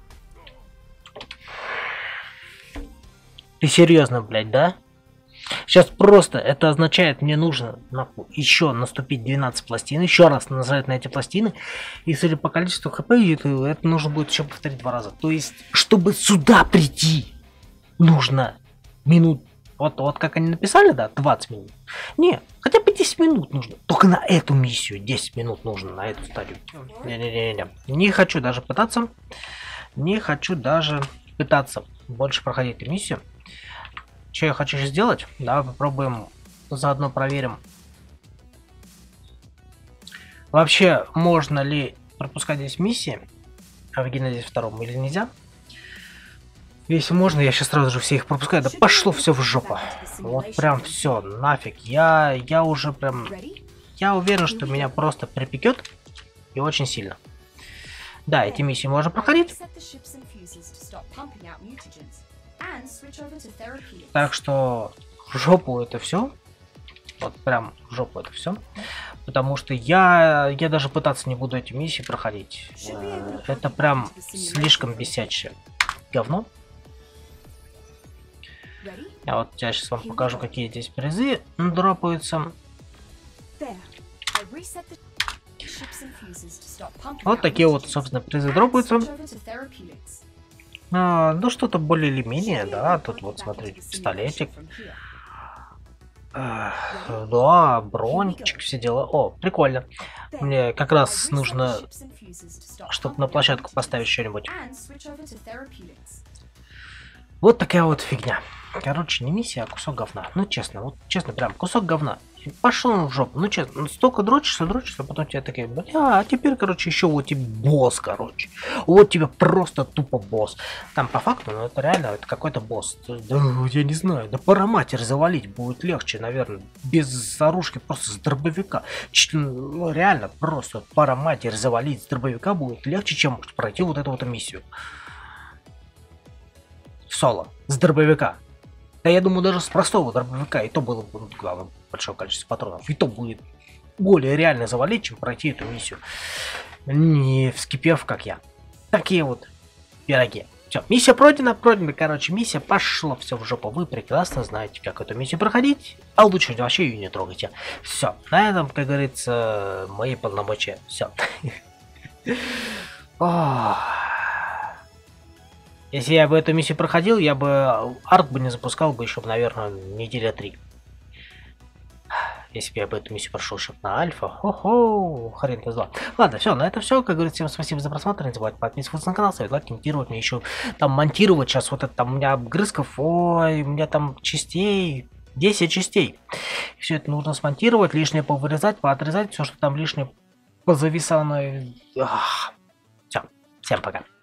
Ты серьезно, блядь, да? Сейчас просто это означает, мне нужно еще наступить двенадцать пластин, еще раз нажать на эти пластины, и судя по количеству хп, это, это нужно будет еще повторить два раза. То есть, чтобы сюда прийти, нужно минут, вот, вот как они написали, да, двадцать минут. Не, хотя бы десять минут нужно. Только на эту миссию десять минут нужно, на эту стадию. Не-не-не-не, не хочу даже пытаться, не хочу даже пытаться больше проходить эту миссию. Что я хочу сейчас сделать? Давай попробуем, заодно проверим. Вообще, можно ли пропускать здесь миссии в Генезис втором или нельзя? Если можно, я сейчас сразу же все их пропускаю. Да пошло все в жопу. Вот прям все, нафиг. Я, я уже прям... Я уверен, что меня просто припекет. И очень сильно. Да, эти миссии можно проходить. Так что в жопу это все. Вот прям в жопу это все. Потому что я, я даже пытаться не буду эти миссии проходить. Это прям слишком бесячее говно. Я вот я сейчас вам покажу, какие здесь призы дропаются. Вот такие вот, собственно, призы дропаются. А, ну, что-то более или менее, да. Тут вот, смотрите, пистолетик. А, да, брончик, все дела. О, прикольно. Мне как раз нужно, чтобы на площадку поставить что-нибудь. Вот такая вот фигня. Короче, не миссия, а кусок говна. Ну, честно, вот честно, прям кусок говна. Пошел он в жопу. Ну, честно, ну, столько дрочишься, дрочишься, а потом тебе такие, бля, а теперь, короче, еще вот тебе босс, короче. Вот тебе просто тупо босс. Там по факту, ну, это реально, это какой-то босс. Да, я не знаю, да параматер завалить будет легче, наверное, без оружки, просто с дробовика. Ч ну, реально, просто параматер завалить с дробовика будет легче, чем пройти вот эту вот миссию. Соло, с дробовика. Да я думаю, даже с простого дробовика и то было бы, ну, главное, большое количество патронов. И то будет более реально завалить, чем пройти эту миссию, не вскипев, как я. Такие вот пироги. Все, миссия пройдена, пройдена, короче, миссия пошла все в жопу. Вы прекрасно знаете, как эту миссию проходить, а лучше вообще ее не трогайте. Все, на этом, как говорится, мои полномочия. Все. Если я бы эту миссию проходил, я бы арт бы не запускал бы еще, наверное, неделя три. Если бы я бы эту миссию прошел шаг на альфа, хо-хо, хрен-то зла. Ладно, все, на это все. Как говорится, всем спасибо за просмотр. Не забывайте подписываться на канал, ставить лайк, комментировать. Мне еще там монтировать сейчас вот это там у меня обгрызков, ой, у меня там частей, десять частей. Все это нужно смонтировать, лишнее повырезать, поотрезать, все, что там лишнее позависано. Все, всем пока.